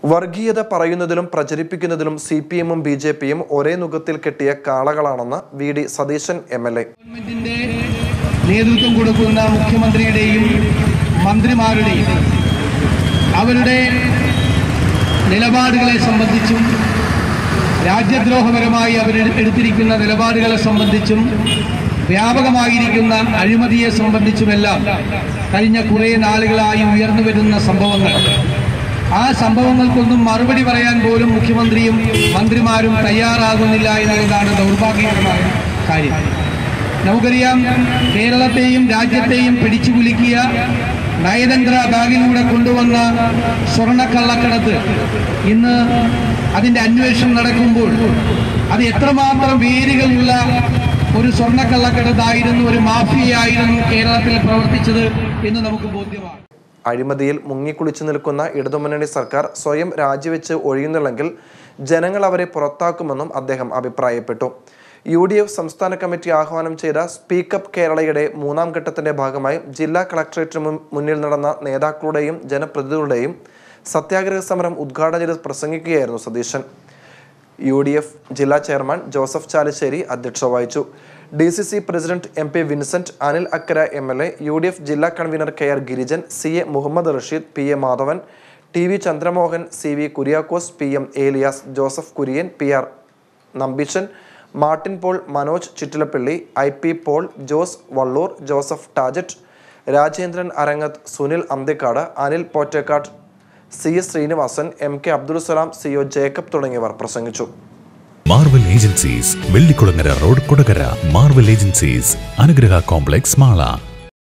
വർഗീയത പറയുന്നതിലും പ്രചരിപ്പിക്കുന്നതിലും സിപിഎമ്മും ബിജെപിയും ഒരേ നുഖത്തിൽ കെട്ടിയ കാളകളാണെന്ന് വി.ഡി. സതീശൻ എം.എൽ.എ. ഗവൺമെന്റിന്റെ നേതൃത്വം കൊടുക്കുന്ന മുഖ്യമന്ത്രിയുടെയും മന്ത്രിമാരുടെയും അവരുടെ നിലപാടുകളെ സംബന്ധിച്ചും രാജ്യദ്രോഹപരമായി അവർ എടുത്തിരിക്കുന്ന നിലപാടുകളെ സംബന്ധിച്ചും വ്യാപകമായിരിക്കുന്ന അഴിമതിയെ സംബന്ധിച്ചുമെല്ലാം കഴിഞ്ഞ കുറേ നാളുകളായി ഉയർന്നു വരുന്ന സംഭവങ്ങൾ, ആ സംഭവങ്ങൾക്കൊന്നും മറുപടി പറയാൻ പോലും മുഖ്യമന്ത്രിയും മന്ത്രിമാരും തയ്യാറാകുന്നില്ല എന്നുള്ളതാണ് ദൗർഭാഗ്യകരമായ കാര്യം. നമുക്കറിയാം, കേരളത്തെയും രാജ്യത്തെയും പിടിച്ചുകുലുക്കിയ നയതന്ത്ര ബാഗിലൂടെ കൊണ്ടുവന്ന സ്വർണ്ണക്കള്ളക്കടത്ത് ഇന്ന് അതിന്റെ അന്വേഷണം നടക്കുമ്പോൾ അത് എത്രമാത്രം വേരുകളുള്ള ഒരു സ്വർണ്ണക്കള്ളക്കടത്തായിരുന്നു, ഒരു മാഫിയയായിരുന്നു കേരളത്തിൽ പ്രവർത്തിച്ചത് എന്ന് നമുക്ക് ബോധ്യമാണ്. അഴിമതിയിൽ മുങ്ങിക്കുളിച്ചു നിൽക്കുന്ന ഇടതുമുന്നണി സർക്കാർ സ്വയം രാജിവെച്ച് ഒഴിയുന്നില്ലെങ്കിൽ ജനങ്ങൾ അവരെ പുറത്താക്കുമെന്നും അദ്ദേഹം അഭിപ്രായപ്പെട്ടു. UDF സംസ്ഥാന കമ്മിറ്റി ആഹ്വാനം ചെയ്ത സ്പീക്കപ്പ് കേരളയുടെ 3ാം ഘട്ടത്തിന്റെ ഭാഗമായി ജില്ലാ കളക്ടറേറ്റിന് മുന്നിൽ നടന്ന നേതാക്കളുടെയും ജനപ്രതിനിധികളുടെയും സത്യാഗ്രഹ സമരം ഉദ്ഘാടനം ചെയ്ത് പ്രസംഗിക്കുകയായിരുന്നു സതീശൻ. UDF ജില്ലാ ചെയർമാൻ ജോസഫ് ചാലിശ്ശേരി അധ്യക്ഷത വഹിച്ചു. DCC president MP Vincent, Anil Akkara MLA, UDF ജില്ലാ convener KR Girijan, CA Muhammad Rasheed, PA Madhavan, TV Chandramohan, CV Kuriakose, PM Elias, Joseph Kurian, PR Nambichan, Martin Paul, Manoj Chittilappilly, IP Paul, Jose Vallur, Joseph Tajet, Rajendran Arangath, Sunil Anthikad, Anil Pottekkad, CS Srinivasan, MK Abdul Salam, CO Jacob തുടങ്ങിയവർ പ്രസംഗിച്ചു. Marvel agencies, Vellikulangara road, Kodakara. Marvel agencies, Anugraha complex, Mala.